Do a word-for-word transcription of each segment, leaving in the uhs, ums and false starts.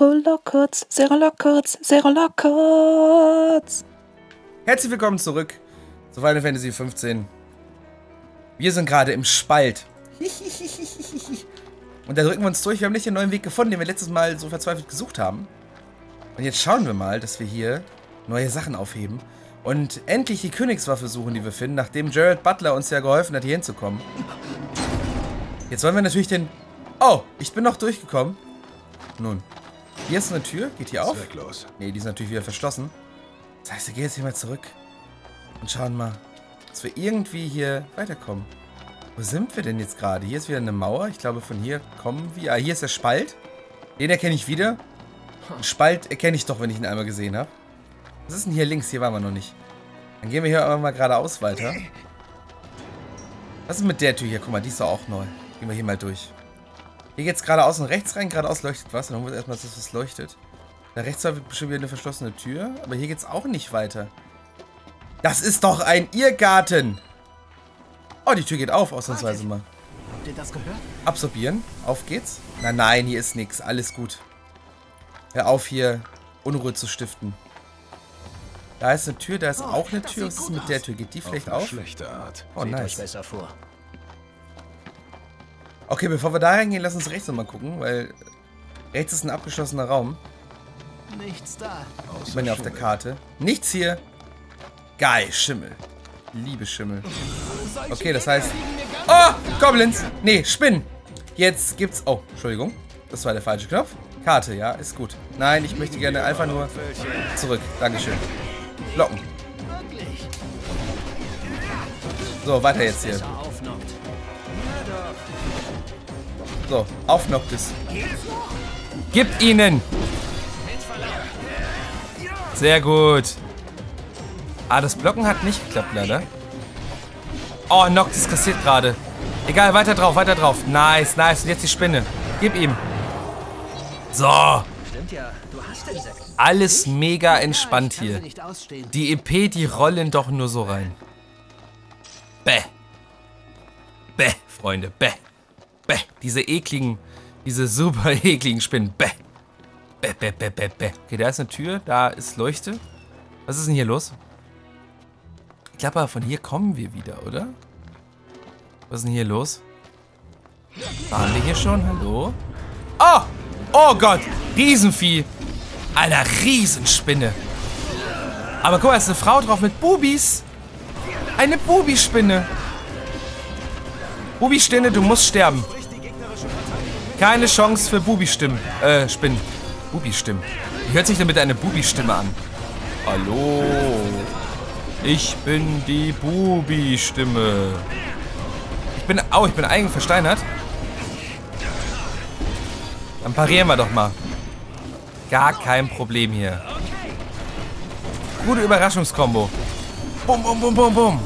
Serolokotz, Serolokotz, Serolokotz. Herzlich willkommen zurück zu Final Fantasy fünfzehn. Wir sind gerade im Spalt. Und da drücken wir uns durch. Wir haben nicht den neuen Weg gefunden, den wir letztes Mal so verzweifelt gesucht haben. Und jetzt schauen wir mal, dass wir hier neue Sachen aufheben. Und endlich die Königswaffe suchen, die wir finden, nachdem Gerald Butler uns ja geholfen hat, hier hinzukommen. Jetzt wollen wir natürlich den... Oh, ich bin noch durchgekommen. Nun, hier ist eine Tür. Geht hier auf? Ne, die ist natürlich wieder verschlossen. Das heißt, wir gehen jetzt hier mal zurück und schauen mal, dass wir irgendwie hier weiterkommen. Wo sind wir denn jetzt gerade? Hier ist wieder eine Mauer. Ich glaube, von hier kommen wir... Ah, hier ist der Spalt. Den erkenne ich wieder. Den Spalt erkenne ich doch, wenn ich ihn einmal gesehen habe. Was ist denn hier links? Hier waren wir noch nicht. Dann gehen wir hier aber mal geradeaus weiter. Was ist mit der Tür hier? Guck mal, die ist doch auch neu. Gehen wir hier mal durch. Hier geht's geradeaus und rechts rein. Geradeaus leuchtet was. Dann holen wir erstmal, dass das leuchtet. Da rechts war bestimmt wieder eine verschlossene Tür. Aber hier geht's auch nicht weiter. Das ist doch ein Irrgarten. Oh, die Tür geht auf, ausnahmsweise mal. Habt ihr das gehört? Absorbieren. Auf geht's. Nein, nein, hier ist nichts. Alles gut. Hör auf, hier Unruhe zu stiften. Da ist eine Tür, da ist auch eine Tür. Was ist mit der Tür? Geht die vielleicht auf? Schlechte Art. Oh, nice. Besser vor. Okay, bevor wir da reingehen, lass uns rechts nochmal gucken, weil rechts ist ein abgeschlossener Raum. Nichts da. Sieht man ja auf der Karte. Nichts hier. Geil, Schimmel. Liebe Schimmel. Okay, das heißt... Oh, Goblins. Nee, Spinnen. Jetzt gibt's... Oh, Entschuldigung. Das war der falsche Knopf. Karte, ja, ist gut. Nein, ich möchte gerne einfach nur zurück. Dankeschön. Blocken. So, weiter jetzt hier. So, aufnockt es. Gib ihnen! Sehr gut. Ah, das Blocken hat nicht geklappt, leider. Oh, Noctis kassiert gerade. Egal, weiter drauf, weiter drauf. Nice, nice. Und jetzt die Spinne. Gib ihm. So. Alles mega entspannt hier. Die E P, die rollen doch nur so rein. Bäh. Bäh, Freunde, bäh. Bäh. Diese ekligen, diese super ekligen Spinnen. Bäh. Bäh, bäh, bäh, bäh, bäh. Okay, da ist eine Tür, da ist Leuchte. Was ist denn hier los? Ich glaube aber, von hier kommen wir wieder, oder? Was ist denn hier los? Waren wir hier schon? Hallo? Oh! Oh Gott! Riesenvieh! Alter, Riesenspinne! Aber guck mal, da ist eine Frau drauf mit Bubis! Eine Bubispinne! Bubi-Spinne, du musst sterben. Keine Chance für Bubi-Stimmen. Äh, Spinnen. Bubi-Stimmen. Wie hört sich denn mit einer Bubi-Stimme an? Hallo? Ich bin die Bubi-Stimme. Ich bin... Oh, ich bin eigentlich versteinert. Dann parieren wir doch mal. Gar kein Problem hier. Gute Überraschungskombo. Bum, bum, bum, bum, bum.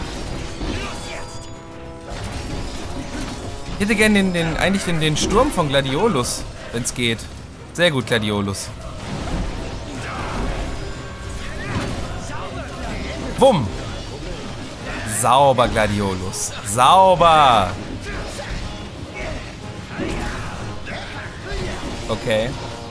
Ich hätte gerne den, den, eigentlich den, den Sturm von Gladiolus, wenn es geht. Sehr gut, Gladiolus. Wumm. Sauber, Gladiolus. Sauber. Okay.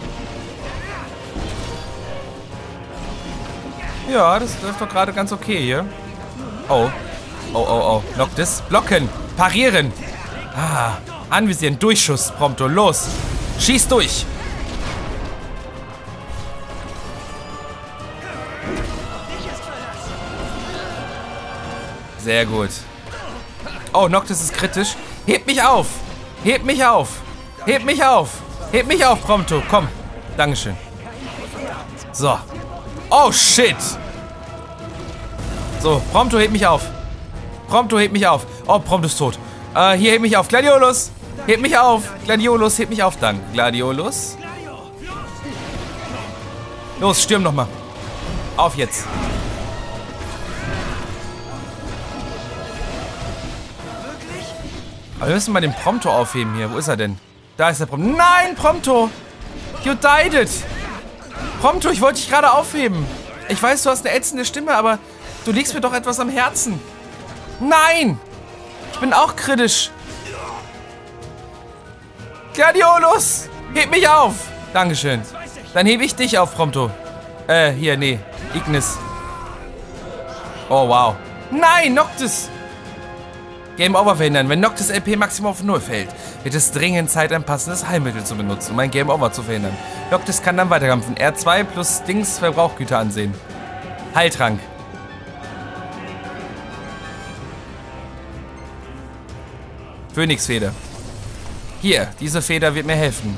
Ja, das läuft doch gerade ganz okay hier. Oh. Oh, oh, oh. Noctis. Blocken. Parieren. Ah. Anvisieren. Durchschuss. Prompto. Los. Schieß durch. Sehr gut. Oh, Noctis ist kritisch. Heb mich auf. Heb mich auf. Heb mich auf. Heb mich auf, Prompto. Komm. Dankeschön. So. Oh, shit. So, Prompto, heb mich auf. Prompto, heb mich auf. Oh, Prompto ist tot. Äh, hier, heb mich auf. Gladiolus. Heb mich auf. Gladiolus, heb mich auf. Danke. Gladiolus. Los, stürm noch mal. Auf jetzt. Aber wir müssen mal den Prompto aufheben hier. Wo ist er denn? Da ist der Prompto. Nein, Prompto! You died it! Prompto, ich wollte dich gerade aufheben. Ich weiß, du hast eine ätzende Stimme, aber du liegst mir doch etwas am Herzen. Nein! Ich bin auch kritisch. Gladiolus! Heb mich auf! Dankeschön. Dann hebe ich dich auf, Prompto. Äh, hier, nee. Ignis. Oh, wow. Nein, Noctis! Game Over verhindern. Wenn Noctis L P Maximum auf null fällt, wird es dringend Zeit, ein passendes Heilmittel zu benutzen, um ein Game Over zu verhindern. Noctis kann dann weiterkämpfen. R zwei plus Dings Verbrauchgüter ansehen. Heiltrank. Phönixfeder. Hier, diese Feder wird mir helfen.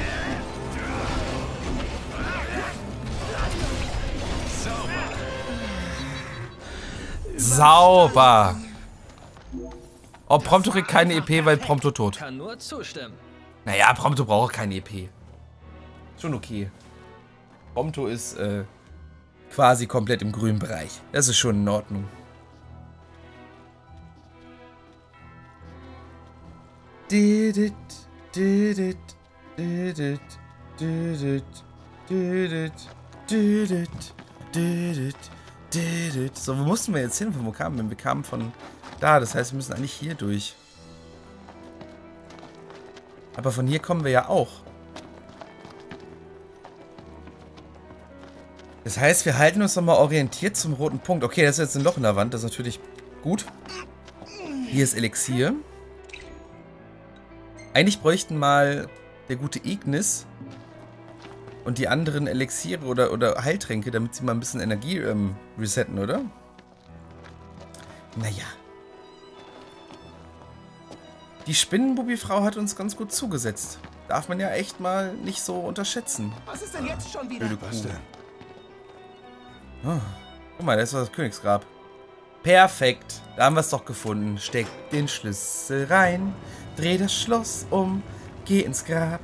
Sauber. Oh, Prompto kriegt keine E P, weil Prompto tot. Kann nur zustimmen. Naja, Prompto braucht keine E P. Schon okay. Prompto ist äh, quasi komplett im grünen Bereich. Das ist schon in Ordnung. Didit, didit, didit, didit, didit, didit, didit, didit. So, wo mussten wir jetzt hin? Wo kamen wir? Wir kamen von da. Das heißt, wir müssen eigentlich hier durch. Aber von hier kommen wir ja auch. Das heißt, wir halten uns nochmal orientiert zum roten Punkt. Okay, das ist jetzt ein Loch in der Wand. Das ist natürlich gut. Hier ist Elixier. Eigentlich bräuchten mal der gute Ignis und die anderen Elixiere oder, oder Heiltränke, damit sie mal ein bisschen Energie ähm, resetten, oder? Naja. Die Spinnenbubi-Frau hat uns ganz gut zugesetzt. Darf man ja echt mal nicht so unterschätzen. Was ist denn jetzt schon wieder? Was denn? Oh, guck mal, da ist das Königsgrab. Perfekt. Da haben wir es doch gefunden. Steck den Schlüssel rein. Dreh das Schloss um. Geh ins Grab.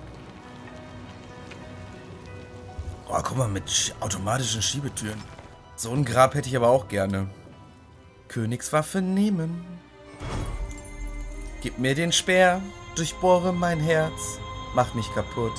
Oh, guck mal, mit automatischen Schiebetüren. So ein Grab hätte ich aber auch gerne. Königswaffe nehmen. Gib mir den Speer. Durchbohre mein Herz. Mach mich kaputt.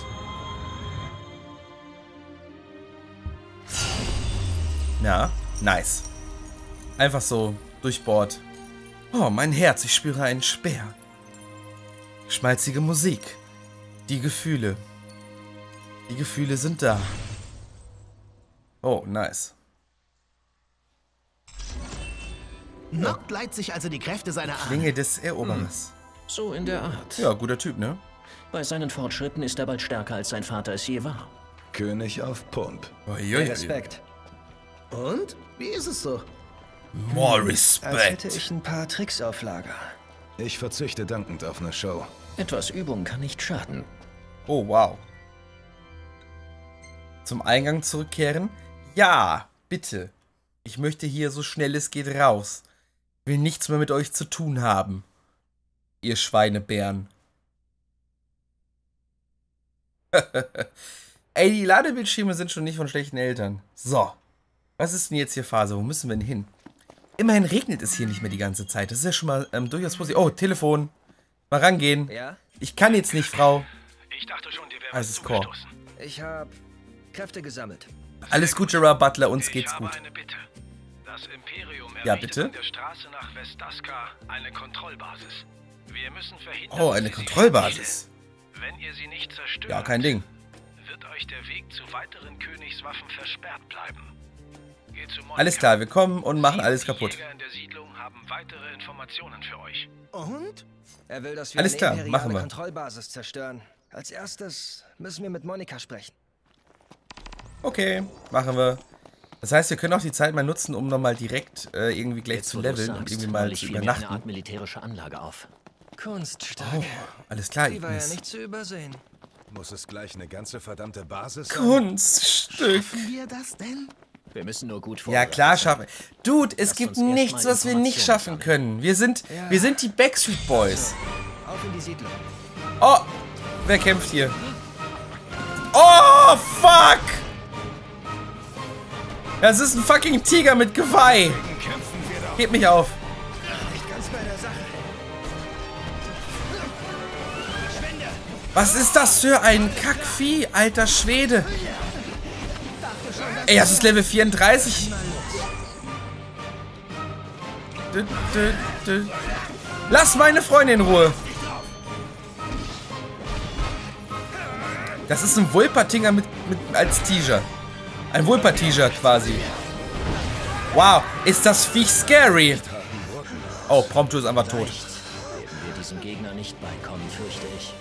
Ja, nice. Einfach so durchbohrt. Oh, mein Herz, ich spüre einen Speer. Schmalzige Musik. Die Gefühle. Die Gefühle sind da. Oh, nice. Noct leiht sich also die Kräfte seiner Ahnen. Klinge des Eroberers. So in der Art. Ja, guter Typ, ne? Bei seinen Fortschritten ist er bald stärker, als sein Vater es je war. König auf Pump. Uiuiui. Respekt. Und? Wie ist es so? More Als hätte Respect. ich ein paar Tricks auf Lager. Ich verzichte dankend auf eine Show. Etwas Übung kann nicht schaden. Oh, wow. Zum Eingang zurückkehren? Ja, bitte. Ich möchte hier so schnell es geht raus. Will nichts mehr mit euch zu tun haben. Ihr Schweinebären. Ey, die Ladebildschirme sind schon nicht von schlechten Eltern. So. Was ist denn jetzt hier Phase? Wo müssen wir denn hin? Immerhin regnet es hier nicht mehr die ganze Zeit. Das ist ja schon mal ähm, durchaus positiv. Oh, Telefon. Mal rangehen. Ja? Ich kann jetzt nicht, Frau. Ich dachte schon, dir wäre Alles ist Core. Ich habe Kräfte gesammelt. Alles gut, Gerard Butler. Uns Ich geht's habe gut. eine Bitte. Das Imperium Ja, errichtet bitte? an der Straße nach Westaska eine Kontrollbasis. Wir müssen verhindern, Oh, dass eine sie sie Kontrollbasis. vernichten. Wenn ihr sie nicht zerstört, Ja, kein Ding. wird euch der Weg zu weiteren Königswaffen versperrt bleiben. Geht zu Monika. Alles klar, wir kommen und machen alles Die kaputt. Jäger in der Siedlung haben weitere Informationen für euch. Und? Er will, dass wir Alles eine klar, imperiale machen wir. Kontrollbasis zerstören. Als erstes müssen wir mit Monika sprechen. Okay, machen wir. Das heißt, wir können auch die Zeit mal nutzen, um nochmal direkt äh, irgendwie gleich Jetzt, zu wo du's leveln und sagst, irgendwie mal mal ich zu fiel mir eine Art übernachten. militärische Anlage auf. Kunststark. Oh, alles klar, Die war ja Ignis. nicht zu übersehen. Muss es gleich eine ganze verdammte Basis sein? Kunststück. Schaffen wir das denn? Wir müssen nur gut Ja, vorbereitet klar, sein. schaffen. Dude, es Lasst gibt uns erst nichts, mal was wir nicht Informationen schaffen können. Wir sind, Ja. wir sind die Backstreet Boys. Auf in die Siedlung. Oh, wer kämpft hier? Oh, fuck! Das ist ein fucking Tiger mit Geweih. Heb mich auf. Nicht ganz bei der Sache. Was ist das für ein Kackvieh, alter Schwede? Ey, das ist Level vierunddreißig. Dü, dü, dü. Lass meine Freundin in Ruhe. Das ist ein Vulpatinger mit, mit, als Teaser. Ein Vulpa-Teaser quasi. Wow, ist das Viech scary. Oh, Prompto ist einfach tot. Werden wir diesem Gegner nicht beikommen, fürchte ich.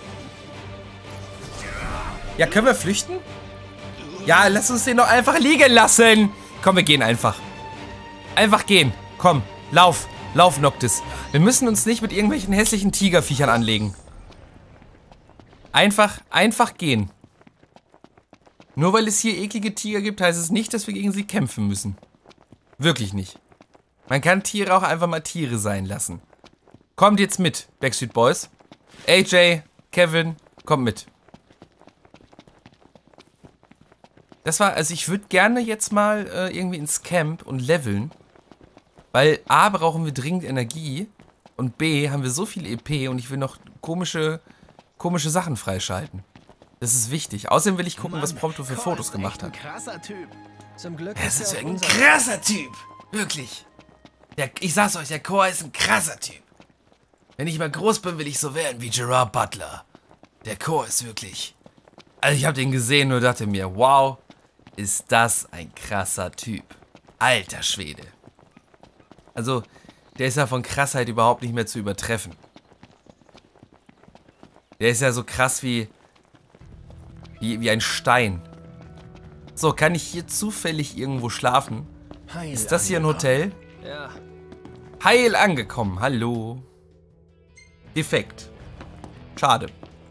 Ja, können wir flüchten? Ja, lass uns den doch einfach liegen lassen. Komm, wir gehen einfach. Einfach gehen. Komm, lauf. Lauf, Noctis. Wir müssen uns nicht mit irgendwelchen hässlichen Tigerviechern anlegen. Einfach, einfach gehen. Nur weil es hier eklige Tiger gibt, heißt es nicht, dass wir gegen sie kämpfen müssen. Wirklich nicht. Man kann Tiere auch einfach mal Tiere sein lassen. Kommt jetzt mit, Backstreet Boys. A J, Kevin, kommt mit. Das war, also ich würde gerne jetzt mal äh, irgendwie ins Camp und leveln. Weil A, brauchen wir dringend Energie. Und B, haben wir so viel E P und ich will noch komische, komische Sachen freischalten. Das ist wichtig. Außerdem will ich gucken, Mann, was Prompto für Cor Fotos ist gemacht echt hat. ein krasser Typ. Zum Glück Das ist er ja auch ein unser- krasser Typ. Wirklich. Der, ich sag's euch, der Cor ist ein krasser Typ. Wenn ich mal groß bin, will ich so werden wie Gerard Butler. Der Cor ist wirklich... Also ich habe den gesehen und dachte mir, wow, ist das ein krasser Typ. Alter Schwede. Also, der ist ja von Krassheit überhaupt nicht mehr zu übertreffen. Der ist ja so krass wie... Wie, wie ein Stein. So, kann ich hier zufällig irgendwo schlafen? Heil Ist das hier ein angekommen. Hotel? Ja, Heil angekommen, hallo. Defekt. Schade.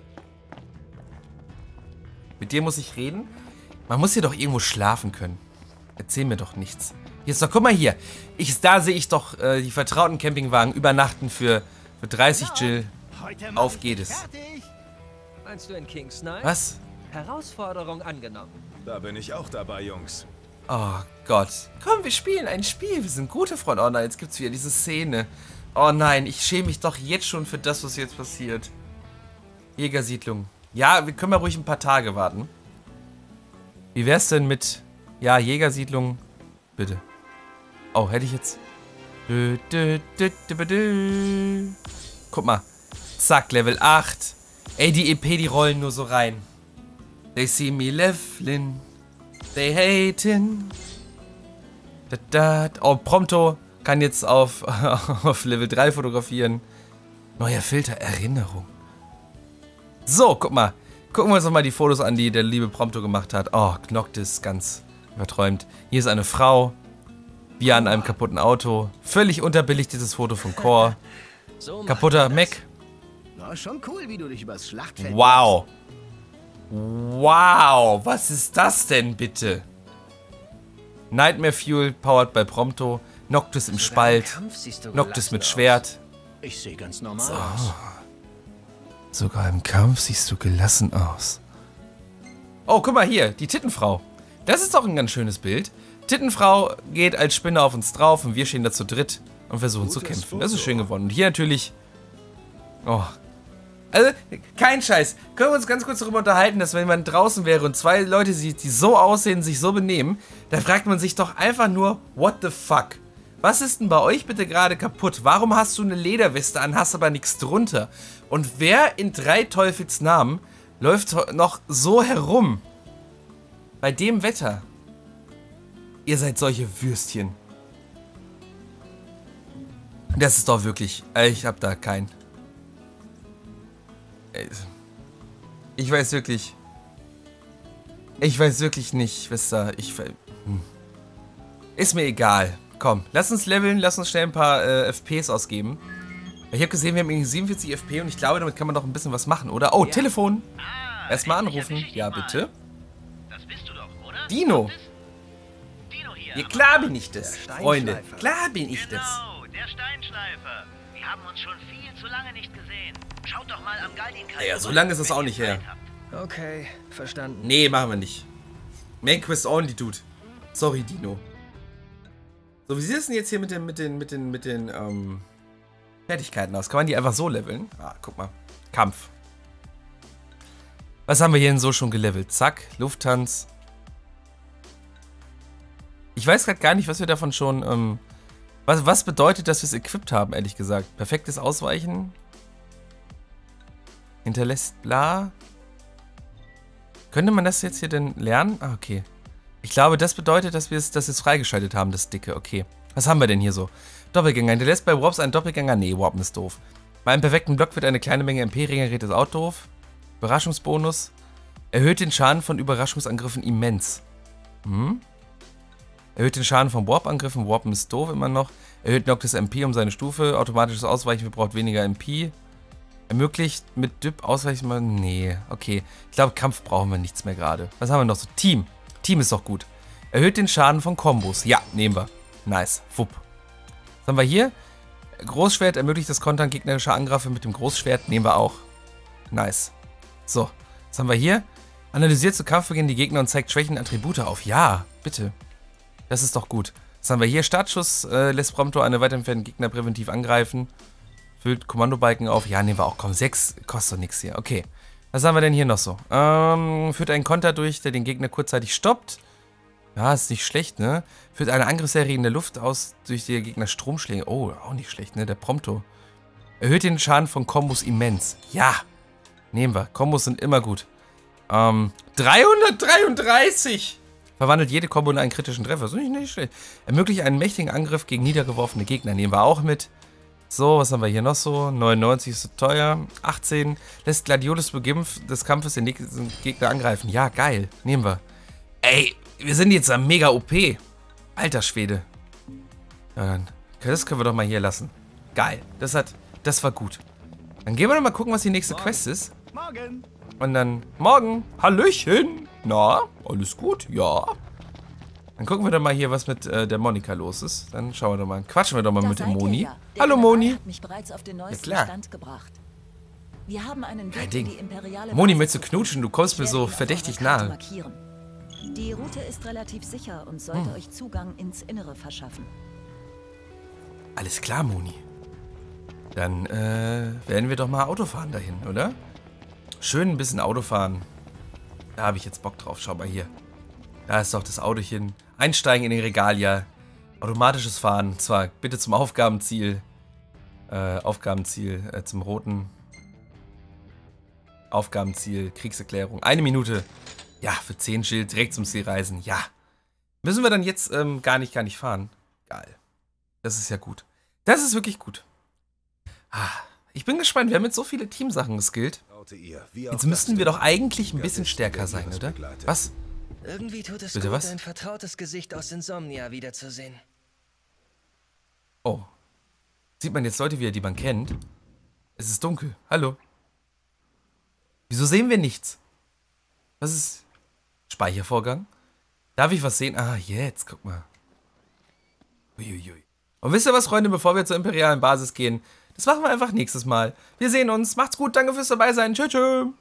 Mit dir muss ich reden? Man muss hier doch irgendwo schlafen können. Erzähl mir doch nichts. Hier ist doch, guck mal hier. Ich, da sehe ich doch äh, die vertrauten Campingwagen übernachten für, für dreißig Jill. Heute Auf mach ich geht dich es. fertig. Meinst du in King's Knight? Was? Herausforderung angenommen. Da bin ich auch dabei, Jungs. Oh Gott. Komm, wir spielen ein Spiel. Wir sind gute Freunde. Oh nein, jetzt gibt's wieder diese Szene. Oh nein, ich schäme mich doch jetzt schon für das, was jetzt passiert. Jägersiedlung. Ja, wir können mal ruhig ein paar Tage warten. Wie wär's denn mit... Ja, Jägersiedlung. Bitte. Oh, hätte ich jetzt... Dö, dö, dö, dö, dö. Guck mal. Zack, Level acht. Ey, die E P, die rollen nur so rein. They see me levelin. They hatin. Da, da. Oh, Prompto kann jetzt auf, auf Level drei fotografieren. Neuer Filter, Erinnerung. So, guck mal. Gucken wir uns noch mal die Fotos an, die der liebe Prompto gemacht hat. Oh, Noctis, ganz überträumt. Hier ist eine Frau. Wir an einem kaputten Auto. Völlig unterbelichtetes Foto von Cor. so Kaputter machen wir das. Mac. Na, schon cool, wie du dich übers Schlachtfeld... Wow. Wow. Was ist das denn bitte? Nightmare Fuel, powered by Prompto. Noctis im Spalt. Kampf siehst du Noctis gelassen mit aus. Schwert. Ich sehe ganz normal aus. Sogar im Kampf siehst du gelassen aus. Oh, guck mal hier, die Tittenfrau. Das ist doch ein ganz schönes Bild. Tittenfrau geht als Spinne auf uns drauf und wir stehen da zu dritt und versuchen Gutes zu kämpfen. Foto. Das ist schön gewonnen. Und hier natürlich... Oh. Also, kein Scheiß. Können wir uns ganz kurz darüber unterhalten, dass wenn man draußen wäre und zwei Leute sieht, die so aussehen, sich so benehmen, da fragt man sich doch einfach nur, what the fuck? Was ist denn bei euch bitte gerade kaputt? Warum hast du eine Lederweste an, hast aber nichts drunter? Und wer in drei Teufels Namen läuft noch so herum? Bei dem Wetter. Ihr seid solche Würstchen. Das ist doch wirklich... Ich hab da kein... Ich weiß wirklich... Ich weiß wirklich nicht, was da... Ich... Hm. Ist mir egal. Komm, lass uns leveln, lass uns schnell ein paar äh, F Ps ausgeben. Ich habe gesehen, wir haben irgendwie siebenundvierzig F P und ich glaube, damit kann man doch ein bisschen was machen, oder? Oh, Telefon. Ah, Erstmal endlich anrufen. erwisch ich Ja, dich mal. bitte. Das bist du doch, oder? Dino. Dino hier. Ja, klar bin ich das, Der Freunde. Steinschleifer. Klar bin ich das. Genau, der Steinschleifer. Wir haben uns schon viel zu lange nicht gesehen. Schaut doch mal am Galdin-Kreis. Ja, so lange ist das auch nicht her. Okay, verstanden. Nee, machen wir nicht. Main Quest only, Dude. Sorry, Dino. So, wie sieht es denn jetzt hier mit den, mit den, mit den, mit den, ähm, Fertigkeiten aus? Kann man die einfach so leveln? Ah, guck mal. Kampf. Was haben wir hier denn so schon gelevelt? Zack, Lufttanz. Ich weiß gerade gar nicht, was wir davon schon, ähm, was, was bedeutet, dass wir es equipped haben, ehrlich gesagt. Perfektes Ausweichen. Hinterlässt bla. Könnte man das jetzt hier denn lernen? Ah, okay. Ich glaube, das bedeutet, dass wir es das jetzt freigeschaltet haben, das Dicke. Okay. Was haben wir denn hier so? Doppelgänger. Hinterlässt bei Warps einen Doppelgänger? Nee, Warpen ist doof. Bei einem perfekten Block wird eine kleine Menge M P regeneriert, ist auch doof. Überraschungsbonus. Erhöht den Schaden von Überraschungsangriffen immens. Hm? Erhöht den Schaden von Warp-Angriffen. Warpen ist doof immer noch. Erhöht Noctis M P um seine Stufe. Automatisches Ausweichen verbraucht weniger M P. Ermöglicht mit D I P Ausweichen mal. Nee, okay. Ich glaube, Kampf brauchen wir nichts mehr gerade. Was haben wir noch so? Team. Team ist doch gut. Erhöht den Schaden von Kombos. Ja, nehmen wir. Nice. Wupp. Was haben wir hier? Großschwert ermöglicht das Kontern gegnerischer Angriffe mit dem Großschwert. Nehmen wir auch. Nice. So. Was haben wir hier? Analysiert zu Kampfbeginn die Gegner und zeigt Schwächen und Attribute auf. Ja, bitte. Das ist doch gut. Was haben wir hier? Startschuss äh, lässt Prompto eine weit entfernten Gegner präventiv angreifen. Füllt Kommandobalken auf. Ja, nehmen wir auch. Komm, sechs kostet doch nichts hier. Okay. Was haben wir denn hier noch so? Ähm, führt einen Konter durch, der den Gegner kurzzeitig stoppt. Ja, ist nicht schlecht, ne? Führt eine Angriffsserie in der Luft aus, durch die der Gegner Strom schlägt. Oh, auch nicht schlecht, ne? Der Prompto. Erhöht den Schaden von Kombos immens. Ja. Nehmen wir. Kombos sind immer gut. Ähm, dreihundertdreiunddreißig! Verwandelt jede Kombo in einen kritischen Treffer. Das ist nicht, nicht schlecht. Ermöglicht einen mächtigen Angriff gegen niedergeworfene Gegner. Nehmen wir auch mit. So, was haben wir hier noch so? neunundneunzig ist so teuer. achtzehn. Lässt Gladiolus zu Beginn des Kampfes den nächsten Gegner angreifen. Ja, geil. Nehmen wir. Ey, wir sind jetzt am mega O P. Alter Schwede. Ja, dann. Das können wir doch mal hier lassen. Geil. Das hat. Das war gut. Dann gehen wir doch mal gucken, was die nächste morgen. Quest ist. Morgen. Und dann. Morgen. Hallöchen. Na, alles gut? Ja. Dann gucken wir doch mal hier, was mit äh, der Monika los ist. Dann schauen wir doch mal. Quatschen wir doch mal Da mit der seid ihr Moni. ja. Der Hallo General Moni. hat mich bereits auf den neuesten klar. Stand gebracht. Wir haben einen Kein Weg Ding. in die imperiale Moni, Basis möchtest du gefunden. knutschen? Du kommst Ich mir werde so ihn auf verdächtig eurer Karte nahe. markieren. Die Route ist relativ sicher und sollte Hm. euch Zugang ins Innere verschaffen. Alles klar, Moni. Dann äh, werden wir doch mal Auto fahren dahin, oder? Schön ein bisschen Auto fahren. Da habe ich jetzt Bock drauf. Schau mal hier. Da ist doch das Autochen. Einsteigen in den Regalia. Automatisches Fahren. Zwar bitte zum Aufgabenziel. Äh, Aufgabenziel äh, zum roten. Aufgabenziel, Kriegserklärung. Eine Minute. Ja, für zehn Schild direkt zum Ziel reisen. Ja. Müssen wir dann jetzt ähm, gar nicht, gar nicht fahren. Geil. Das ist ja gut. Das ist wirklich gut. Ah, ich bin gespannt. Wir haben jetzt so viele Teamsachen geskillt. Jetzt müssten wir doch eigentlich ein bisschen stärker sein, oder? Was? Irgendwie tut es Bitte gut, was? ein vertrautes Gesicht aus Insomnia wiederzusehen. Oh. Sieht man jetzt Leute wieder, die man kennt? Es ist dunkel. Hallo. Wieso sehen wir nichts? Was ist... Speichervorgang? Darf ich was sehen? Ah, jetzt. Guck mal. Uiuiui. Und wisst ihr was, Freunde, bevor wir zur imperialen Basis gehen? Das machen wir einfach nächstes Mal. Wir sehen uns. Macht's gut. Danke fürs dabei sein. Tschüss. Tschüss.